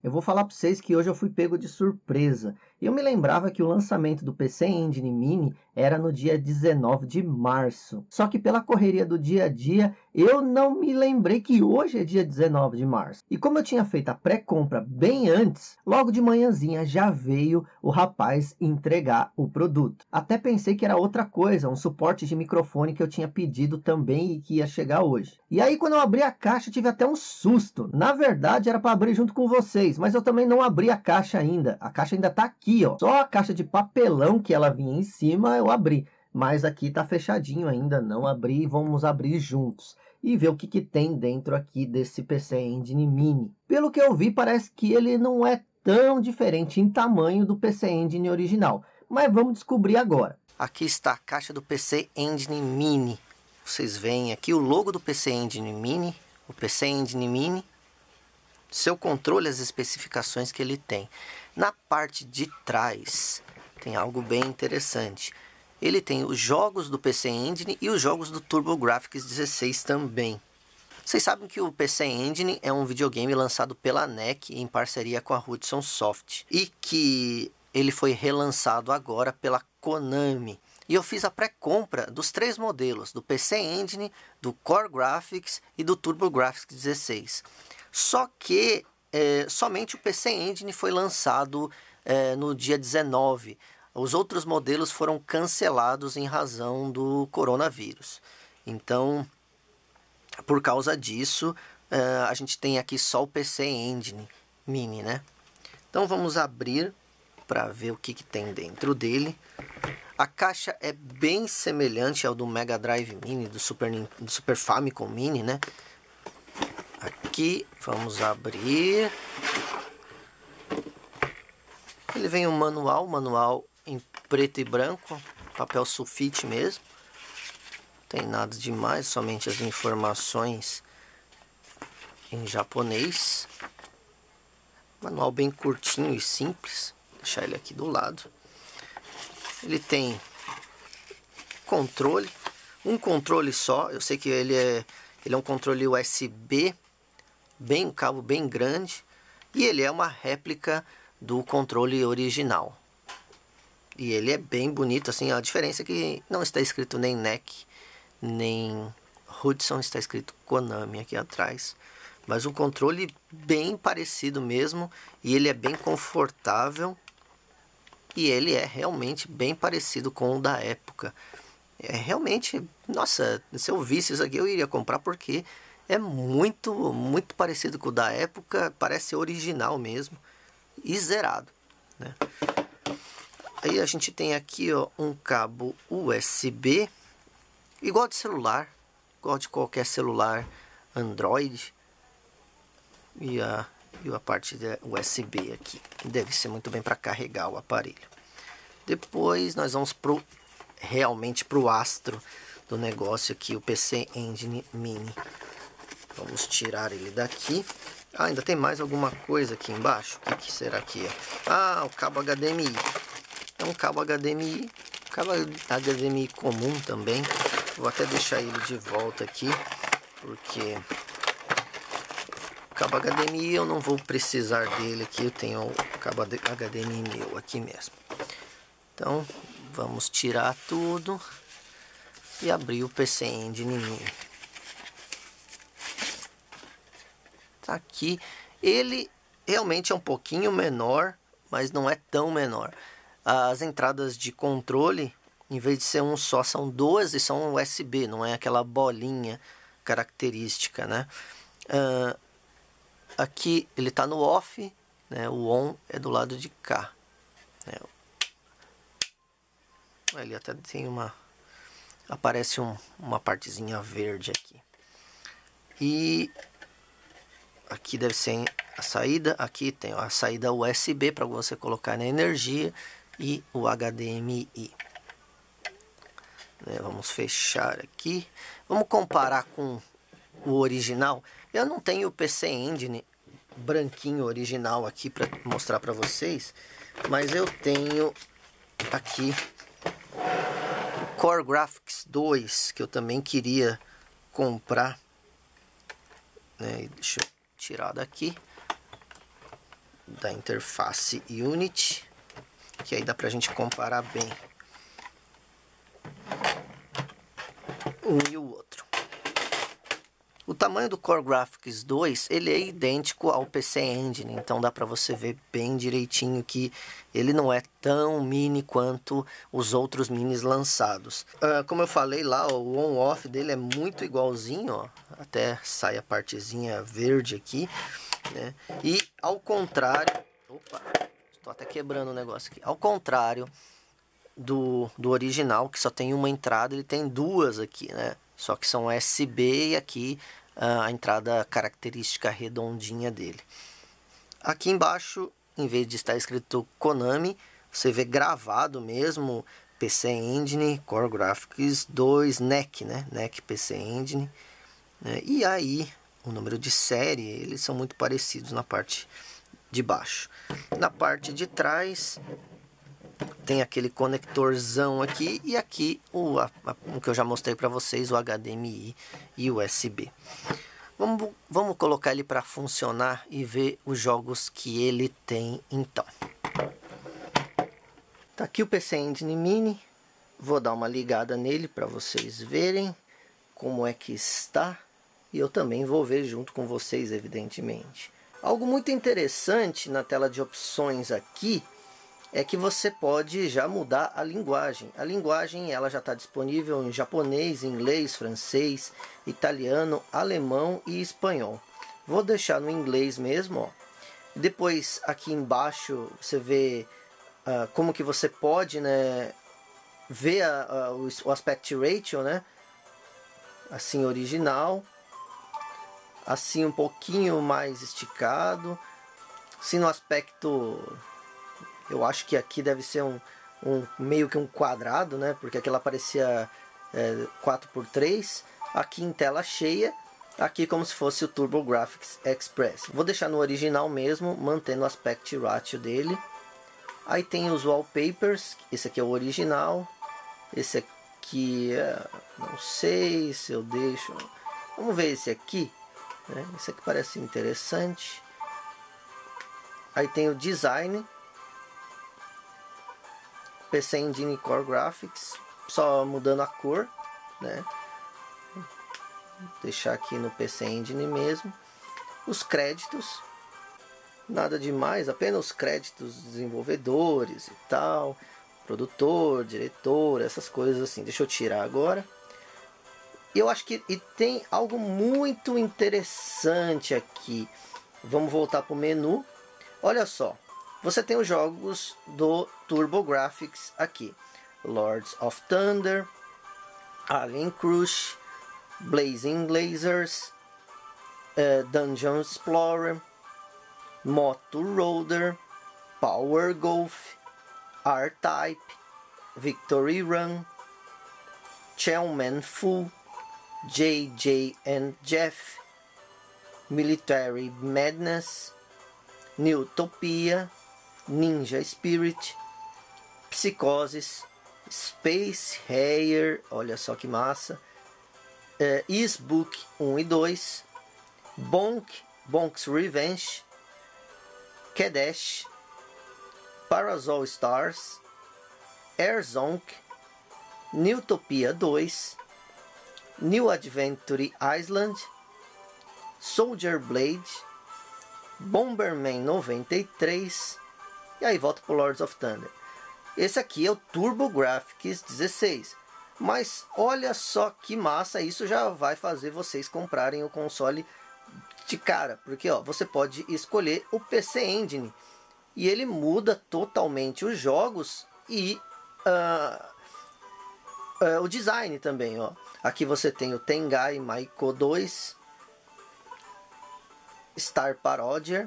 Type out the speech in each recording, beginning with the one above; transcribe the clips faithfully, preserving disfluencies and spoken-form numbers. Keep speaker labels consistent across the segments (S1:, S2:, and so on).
S1: Eu vou falar para vocês que hoje eu fui pego de surpresa. Eu me lembrava que o lançamento do P C Engine Mini era no dia dezenove de março. Só que pela correria do dia a dia, eu não me lembrei que hoje é dia dezenove de março. E como eu tinha feito a pré-compra bem antes, logo de manhãzinha já veio o rapaz entregar o produto. Até pensei que era outra coisa, um suporte de microfone que eu tinha pedido também e que ia chegar hoje. E aí quando eu abri a caixa, tive até um susto. Na verdade era para abrir junto com vocês, mas eu também não abri a caixa ainda. A caixa ainda está aqui, ó. Só a caixa de papelão que ela vinha em cima eu abri. Mas aqui está fechadinho ainda, não abri. Vamos abrir juntos e ver o que, que tem dentro aqui desse P C Engine Mini. Pelo que eu vi, parece que ele não é tão diferente em tamanho do P C Engine original. Mas vamos descobrir agora. Aqui está a caixa do P C Engine Mini. Vocês veem aqui o logo do P C Engine Mini, o P C Engine Mini, seu controle, as especificações que ele tem. Na parte de trás tem algo bem interessante. Ele tem os jogos do P C Engine e os jogos do TurboGrafx dezesseis também. Vocês sabem que o P C Engine é um videogame lançado pela N E C em parceria com a Hudson Soft e que ele foi relançado agora pela Konami. E eu fiz a pré-compra dos três modelos, do P C Engine, do Core Graphics e do TurboGrafx dezesseis. Só que é, somente o P C Engine foi lançado é, no dia dezenove. Os outros modelos foram cancelados em razão do coronavírus. Então, por causa disso, é, a gente tem aqui só o P C Engine Mini, né? Então vamos abrir para ver o que, que tem dentro dele. A caixa é bem semelhante ao do Mega Drive Mini, do Super, do Super Famicom Mini, né? Aqui, vamos abrir. Ele vem um manual, manual em preto e branco, papel sulfite mesmo. Não tem nada demais, somente as informações em japonês. Manual bem curtinho e simples. Vou deixar ele aqui do lado. Ele tem controle, um controle só. Eu sei que ele é, ele é um controle U S B, bem, um cabo bem grande. E ele é uma réplica do controle original. E ele é bem bonito, assim, a diferença é que não está escrito nem N E C, nem Hudson, está escrito Konami aqui atrás. Mas um controle bem parecido mesmo, e ele é bem confortável. E ele é realmente bem parecido com o da época. É realmente, nossa, se eu visse isso aqui eu iria comprar porque é muito, muito parecido com o da época, parece original mesmo e zerado, né? Aí a gente tem aqui, ó, um cabo U S B, igual de celular, igual de qualquer celular Android. E a, e a parte da U S B aqui, deve ser muito bem para carregar o aparelho. Depois nós vamos pro, realmente para o astro do negócio aqui, o P C Engine Mini. Vamos tirar ele daqui. Ah, ainda tem mais alguma coisa aqui embaixo. O que, que será que é? Ah, o cabo H D M I. É um cabo H D M I, cabo H D M I comum também. Vou até deixar ele de volta aqui, porque o cabo H D M I eu não vou precisar dele aqui. Eu tenho o cabo H D M I meu aqui mesmo. Então vamos tirar tudo e abrir o P C Engine Mini. Tá aqui. Ele realmente é um pouquinho menor, mas não é tão menor. As entradas de controle, em vez de ser um só, são duas e são U S B, não é aquela bolinha característica, né? Uh, aqui ele está no off, né? O on é do lado de cá, né? Ele até tem uma, aparece um, uma partezinha verde aqui. E aqui deve ser a saída. Aqui tem a saída U S B para você colocar na energia e o H D M I. Né, vamos fechar aqui. Vamos comparar com o original. Eu não tenho o P C Engine branquinho original aqui para mostrar para vocês, mas eu tenho aqui o Core Graphics dois, que eu também queria comprar. Né, deixa eu tirar daqui. da interface Unity, que aí dá pra gente comparar bem um e o outro. O tamanho do CoreGraphics dois, ele é idêntico ao P C Engine, então dá para você ver bem direitinho que ele não é tão mini quanto os outros minis lançados. Uh, como eu falei lá, o on-off dele é muito igualzinho, ó, até sai a partezinha verde aqui, né? E ao contrário, opa, estou até quebrando o negócio aqui. Ao contrário do, do original, que só tem uma entrada, ele tem duas aqui, né? Só que são U S B e aqui uh, a entrada característica redondinha dele. Aqui embaixo, em vez de estar escrito Konami, você vê gravado mesmo P C Engine, CoreGraphics dois, N E C, né? N E C P C Engine. Né? E aí, o número de série, eles são muito parecidos na parte de baixo. Na parte de trás, tem aquele conectorzão aqui e aqui o, a, a, o que eu já mostrei para vocês, o H D M I e o U S B. Vamos, vamos colocar ele para funcionar e ver os jogos que ele tem então. Tá aqui o P C Engine Mini. Vou dar uma ligada nele para vocês verem como é que está. E eu também vou ver junto com vocês, evidentemente. Algo muito interessante na tela de opções aqui é que você pode já mudar a linguagem. A linguagem ela já está disponível em japonês, inglês, francês, italiano, alemão e espanhol. Vou deixar no inglês mesmo, ó. Depois aqui embaixo você vê uh, como que você pode, né, ver a, a, o, o aspect ratio, né? Assim original, assim um pouquinho mais esticado, assim no aspecto, eu acho que aqui deve ser um, um meio que um quadrado, né? Porque aquela parecia é, quatro por três. Aqui em tela cheia, aqui como se fosse o TurboGrafx Express. Vou deixar no original mesmo, mantendo o aspect ratio dele. Aí tem os wallpapers, esse aqui é o original. Esse aqui, não sei se eu deixo. Vamos ver esse aqui, né? Esse aqui parece interessante. Aí tem o design, P C Engine CoreGraphics, só mudando a cor, né? Vou deixar aqui no P C Engine mesmo. Os créditos, nada demais, apenas os créditos dos desenvolvedores e tal, produtor, diretor, essas coisas assim. Deixa eu tirar agora. E eu acho que e tem algo muito interessante aqui. Vamos voltar para o menu. Olha só, você tem os jogos do TurboGrafx aqui: Lords of Thunder, Alien Crush, Blazing Lasers, uh, Dungeon Explorer, Moto Roader, Power Golf, R-Type, Victory Run, Chelman Fu, J J and Jeff, Military Madness, Newtopia, Ninja Spirit, Psychosis, Space Harrier, olha só que massa, uh, Eastbook um e dois, Bonk, Bonk's Revenge, Kadesh, Parasol Stars, Airzonk, Newtopia dois, New Adventure Island, Soldier Blade, Bomberman noventa e três, e aí volta para o Lords of Thunder. Esse aqui é o TurboGrafx dezesseis, mas olha só que massa, isso já vai fazer vocês comprarem o console de cara, porque ó, você pode escolher o P C Engine e ele muda totalmente os jogos e uh, uh, o design também, ó. Aqui você tem o Tengai Maiko dois, Star Parodier,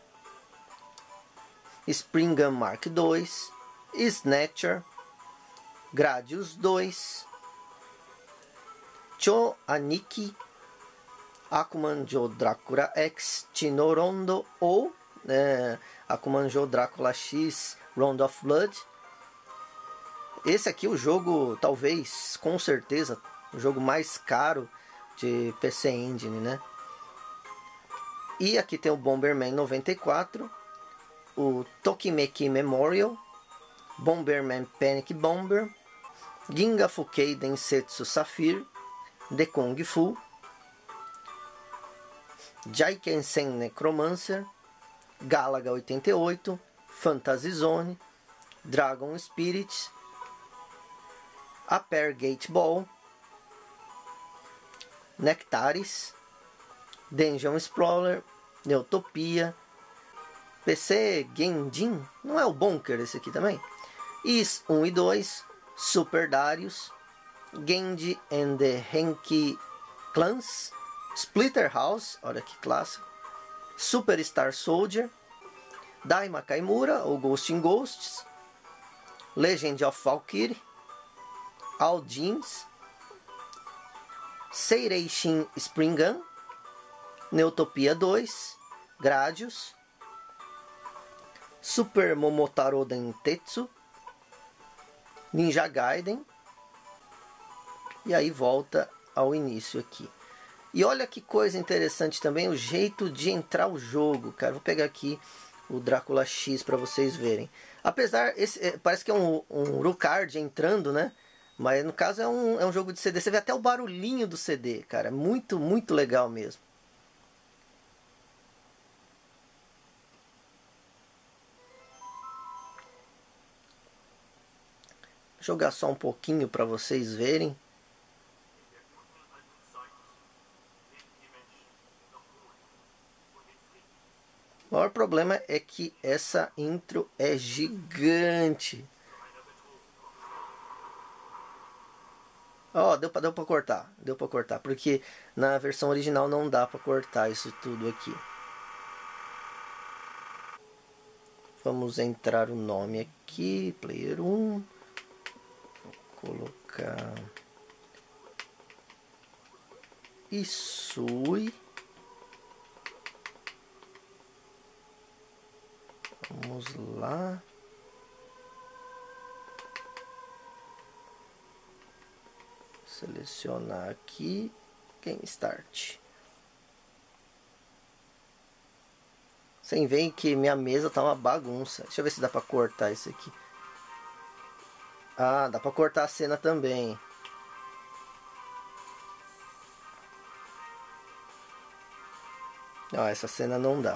S1: Spring Gun Mark dois, Snatcher, Gradius dois, Cho Aniki, Akumanjo Dracula X Chinorondo ou é, Akumanjo Dracula X Round of Blood. Esse aqui é o jogo, talvez, com certeza, o jogo mais caro de P C Engine, né? E aqui tem o Bomberman noventa e quatro, o Tokimeki Memorial, Bomberman Panic Bomber, Ginga Fukei Densetsu Saphir, The Kung Fu, Jaiken-sen Necromancer, Galaga oitenta e oito, Fantasy Zone, Dragon Spirit, Aper Gate Ball, Nectaris, Dungeon Explorer, Neutopia, P C Genjin, não é o Bonker esse aqui também? Is um e dois, Super Darius, Genji and the Henki Clans, Splitter House, olha que clássico, Superstar Soldier, Daima Kaimura, ou Ghost in Ghosts, Legend of Valkyrie, All Jeans, Seirei-shin Spring Gun, Neutopia dois, Gradius, Super Momotaro Dentetsu, Ninja Gaiden, e aí volta ao início aqui. E olha que coisa interessante também, o jeito de entrar o jogo, cara. Vou pegar aqui o Drácula X para vocês verem. Apesar, esse parece que é um, um Rucard entrando, né? Mas no caso é um, é um jogo de C D. Você vê até o barulhinho do C D, cara. Muito, muito legal mesmo. Vou jogar só um pouquinho para vocês verem. O maior problema é que essa intro é gigante. Ó, oh, deu pra, deu pra cortar. Deu pra cortar. Porque na versão original não dá pra cortar isso tudo aqui. Vamos entrar o nome aqui. Player um. Vou colocar... Isui. Vamos lá. Selecionar aqui. Game Start. Sem ver que minha mesa tá uma bagunça. Deixa eu ver se dá pra cortar isso aqui. Ah, dá pra cortar a cena também. Não, essa cena não dá.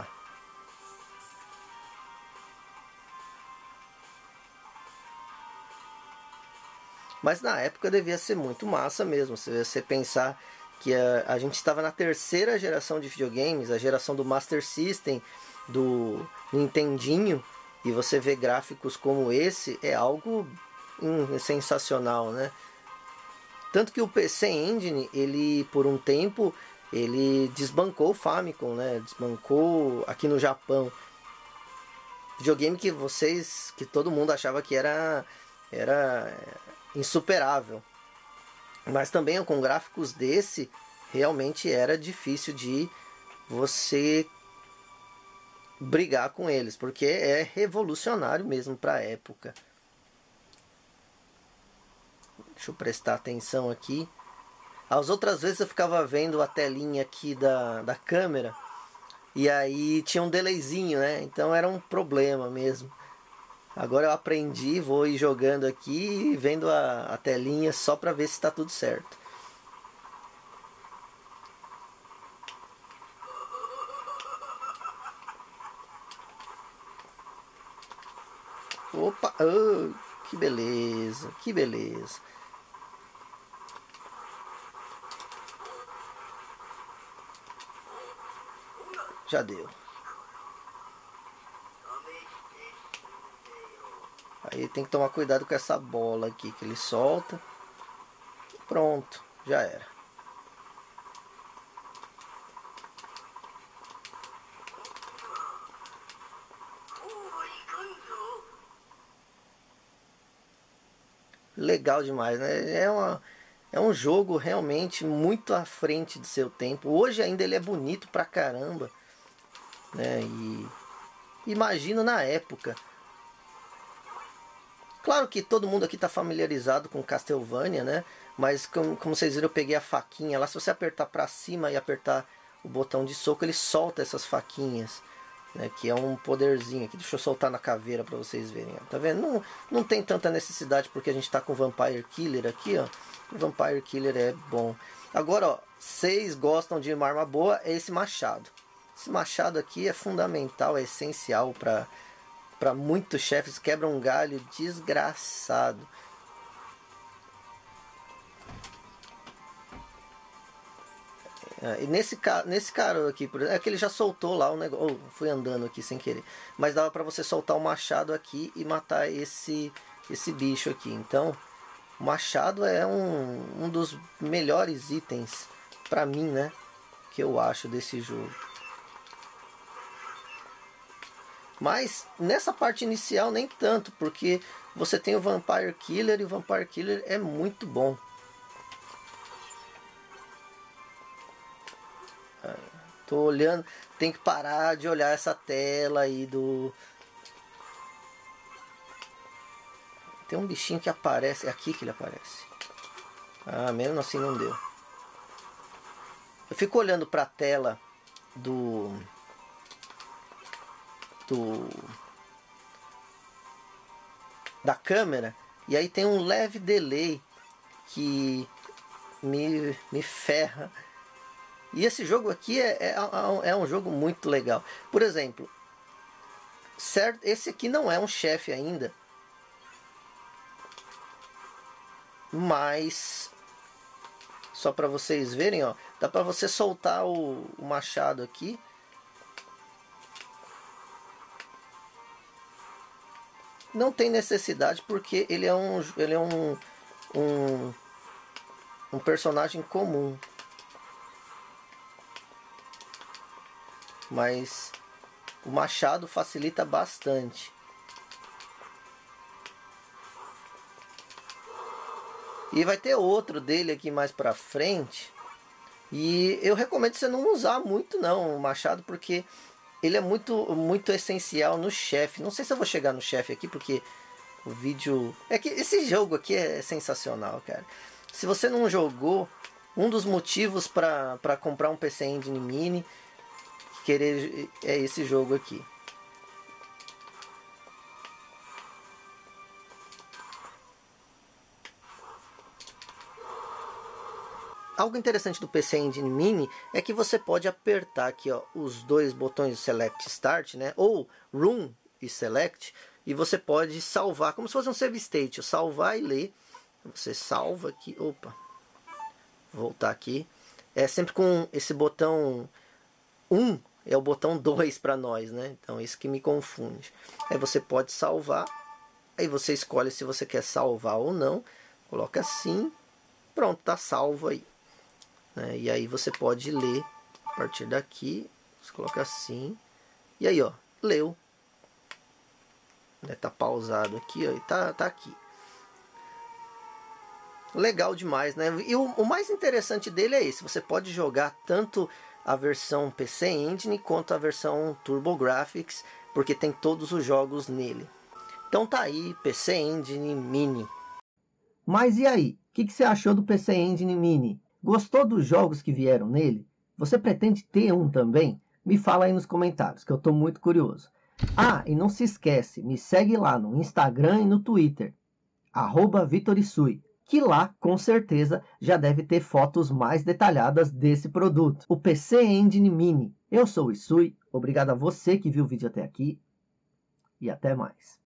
S1: Mas na época devia ser muito massa mesmo. Se você pensar que a, a gente estava na terceira geração de videogames, a geração do Master System, do Nintendinho, e você vê gráficos como esse, é algo hum, sensacional, né? Tanto que o P C Engine, ele por um tempo, ele desbancou o Famicom, né? Desbancou aqui no Japão. Videogame que vocês, que todo mundo achava que era... era insuperável, mas também com gráficos desse realmente era difícil de você brigar com eles, porque é revolucionário mesmo para a época. Deixa eu prestar atenção aqui. As outras vezes eu ficava vendo a telinha aqui da, da câmera e aí tinha um delayzinho, né? Então era um problema mesmo. Agora eu aprendi, vou ir jogando aqui e vendo a, a telinha só para ver se está tudo certo. Opa, oh, que beleza, que beleza. Já deu. Aí tem que tomar cuidado com essa bola aqui que ele solta. Pronto, já era. Legal demais, né? É, uma, é um jogo realmente muito à frente de seu tempo. Hoje ainda ele é bonito pra caramba, né? E imagino na época. Claro que todo mundo aqui está familiarizado com Castlevania, né? Mas como, como vocês viram, eu peguei a faquinha lá. Se você apertar para cima e apertar o botão de soco, ele solta essas faquinhas. né, que é um poderzinho aqui. Deixa eu soltar na caveira para vocês verem, ó. Tá vendo? Não, não tem tanta necessidade porque a gente tá com Vampire Killer aqui, ó. O Vampire Killer é bom. Agora, ó, vocês gostam de uma arma boa, é esse machado. Esse machado aqui é fundamental, é essencial para para muitos chefes, quebra um galho desgraçado. É, e nesse, nesse cara aqui, por exemplo, é que ele já soltou lá o negócio. Oh, fui andando aqui sem querer. Mas dava para você soltar o machado aqui e matar esse, esse bicho aqui. Então, o machado é um, um dos melhores itens para mim, né? Que eu acho desse jogo. Mas nessa parte inicial nem tanto, porque você tem o Vampire Killer e o Vampire Killer é muito bom. Tô olhando, tem que parar de olhar essa tela aí do... Tem um bichinho que aparece, é aqui que ele aparece. Ah, mesmo assim não deu. Eu fico olhando para a tela do... do... da câmera, e aí tem um leve delay que me, me ferra. E esse jogo aqui é, é, é um jogo muito legal. Por exemplo, certo, esse aqui não é um chefe ainda, mas só para vocês verem, ó, dá para você soltar o, o machado aqui. Não tem necessidade porque ele é um, ele é um, um, um personagem comum. Mas o machado facilita bastante. E vai ter outro dele aqui mais pra frente. E eu recomendo você não usar muito não o machado, porque ele é muito, muito essencial no chefe. Não sei se eu vou chegar no chefe aqui, porque o vídeo... É que esse jogo aqui é sensacional, cara. Se você não jogou, um dos motivos para para comprar um P C Engine Mini querer é esse jogo aqui. Algo interessante do P C Engine Mini é que você pode apertar aqui, ó, os dois botões Select Start, né, ou Run e Select, e você pode salvar, como se fosse um save state, salvar e ler. Você salva aqui, opa, voltar aqui, é sempre com esse botão um, é o botão dois para nós, né? Então isso que me confunde. Aí você pode salvar, aí você escolhe se você quer salvar ou não, coloca assim, pronto, tá salvo aí. Né? E aí você pode ler a partir daqui, você coloca assim, e aí ó, leu. Né? Tá pausado aqui, ó, e tá, tá aqui. Legal demais, né? E o, o mais interessante dele é esse, você pode jogar tanto a versão P C Engine quanto a versão TurboGrafx, porque tem todos os jogos nele. Então tá aí, P C Engine Mini. Mas e aí? O que, que você achou do P C Engine Mini? Gostou dos jogos que vieram nele? Você pretende ter um também? Me fala aí nos comentários, que eu estou muito curioso. Ah, e não se esquece, me segue lá no Instagram e no Twitter, arroba Vitorisui, que lá, com certeza, já deve ter fotos mais detalhadas desse produto, o P C Engine Mini. Eu sou o Isui, obrigado a você que viu o vídeo até aqui, e até mais.